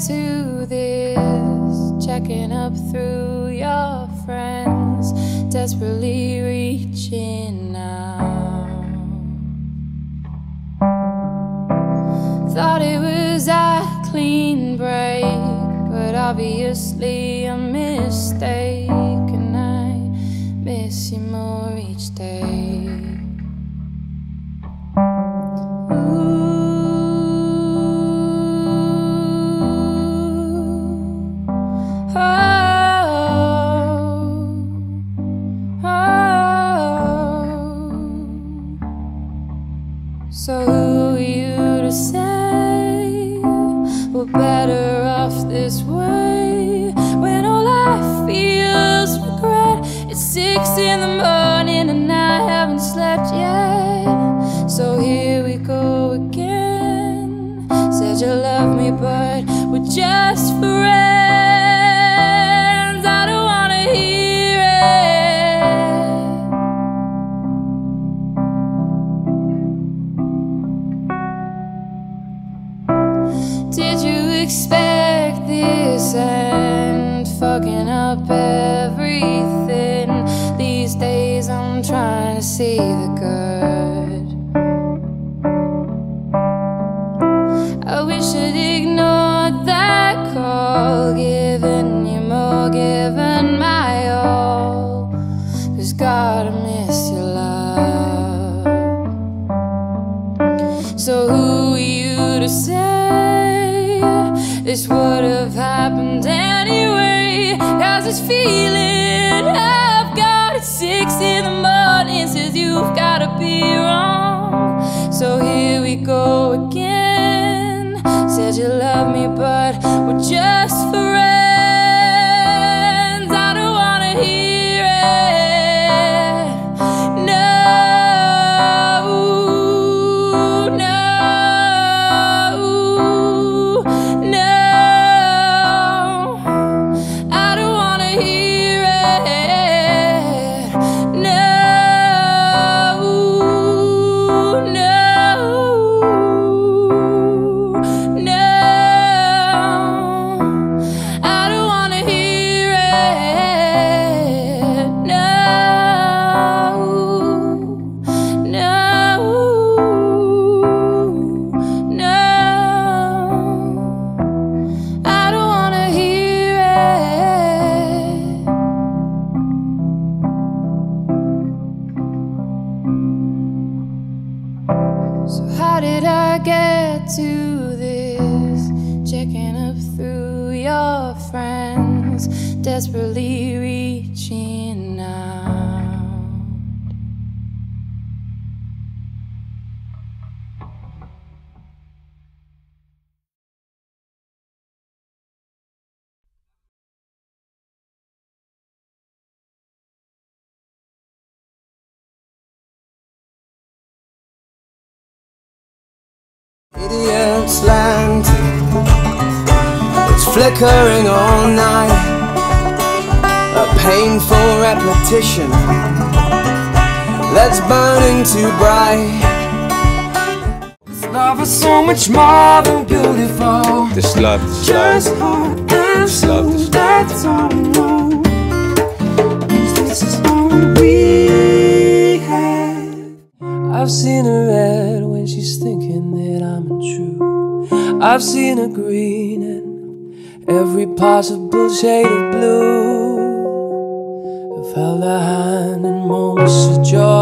to this, checking up through your friends, desperately reaching out. Thought it was a clean break, but obviously a mistake, and I miss you more each day. So who are you to say we're better off this way, when all I feel is regret? It's 6 in the morning and I haven't slept yet. So here we go again. Said you love me but we're just friends. I don't wanna hear it. Did you expect this and fucking up everything? These days I'm trying to see the good. I wish I'd ignored that call, giving you more, giving my all. 'Cause God, I miss your love. So who are you to say this would have happened anyway? 'Cause this feeling I've got at 6 in the morning says you've gotta be wrong. So here we go again. Said you love me but we're just friends. I don't wanna hear it. No, no, no, I don't wanna hear it. No, no, no, I don't wanna hear it. No, no, no, I don't wanna hear it. So how did I get to this? Checking up through your friends, desperately reaching out. Idiot's land, it's flickering all night, a painful repetition that's burning too bright. This love is so much more than beautiful. This love, Just heart and soul, that's all I know. 'Cause this is all we have. I've seen her red when she's thinking that I'm untrue. I've seen her green and every possible shade of blue. I've held her hand in moments of joy